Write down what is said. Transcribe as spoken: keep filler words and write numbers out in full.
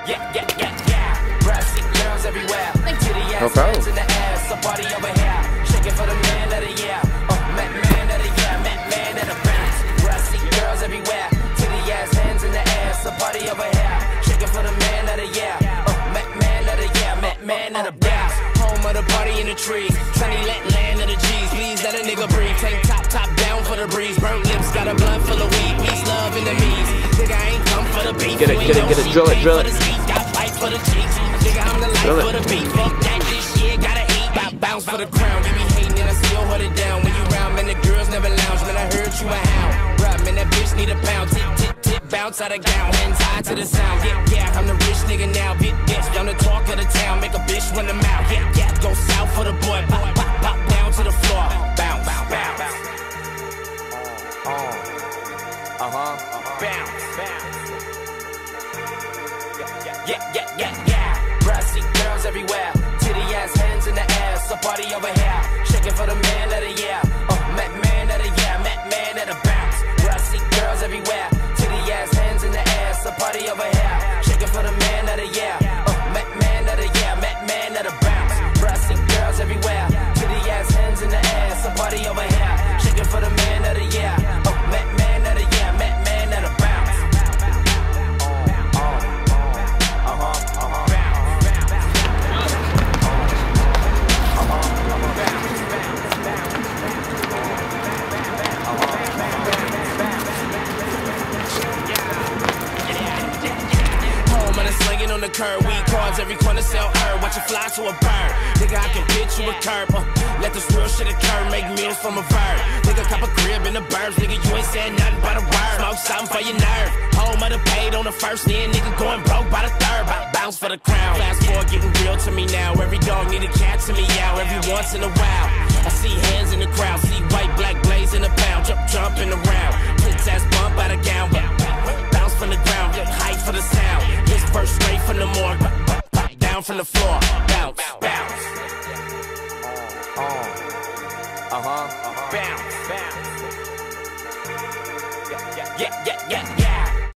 yeah, yeah, yeah, yeah. Brassy girls everywhere. Titty ass hands in the ass. A party over here. Shaking for the man of the year. Oh, man, man of the year. Man, man of the bounce. Brassy girls everywhere. Titty ass hands in the ass. A party over here. Shaking for the man of the year. Oh, man, man of the year. Man, man of the bounce. Home of the party in the trees. Sunny let land of the G's. Please let a nigga breathe. Tank top, top down for the breeze. Burnt lips, got a blunt full of weed. Peace, love, and the me's. Nigga, I ain't come for the beef. Get it, get it, get it. Drill it, drill it. Got fight for the cheeks. Nigga, I'm the life for the beat. Fuck that, this shit gotta eat. Bounce for the crown. You be hating and I still hold it down. When you round, man, the girls never lounge. Man, I heard you a hound. Right, man, that bitch need a pound. Tip, tip, tip, bounce out of gown. Hands high to the sound. Yeah, yeah, I'm the rich nigga now. Big bitch, I'm the talk of the town. Make a bitch run the mouth. Yeah, yeah, go south for the boy. Pop, pop, pop down to the floor. Bounce, bounce, bounce. Uh, uh-huh. Bounce, bounce. Yeah, yeah, yeah, yeah. Brassy girls everywhere. Titty ass hands in the ass. A party over here. Shaking for the man of the year. Oh, man, man of the year. Man, man of the bounce. Brassy girls everywhere. Titty ass hands in the ass. A party over here. Shaking for the man of the year. Oh, man, man of the year. Man, man of the bounce. Brassy girls everywhere. Titty ass hands in the ass. A party over here. Shaking for the man of the year. Oh, man, man of the year. Man, man of the bounce. On the curb, weed cards, every corner sell herb. Watch it fly to a bird. Nigga, I can pitch you a curb. Uh, let this real shit occur, make meals from a verb. Nigga, cop a crib in the burbs. Nigga, you ain't said nothing but a word. Smoke something for your nerve. Home of the paid on the first, then nigga going broke by the third. I bounce for the crown. Fast forward, getting real to me now. Every dog need a cat to me out. Every once in a while, I see hands in the crowd. See white, black blaze in the pound. Jump, jumping around. Tits ass bump out of gown. Bounce from the ground, get hype for the sound. This first straight from the morgue, pop, pop, down from the floor. Bounce, bounce. Uh, uh-huh, bounce.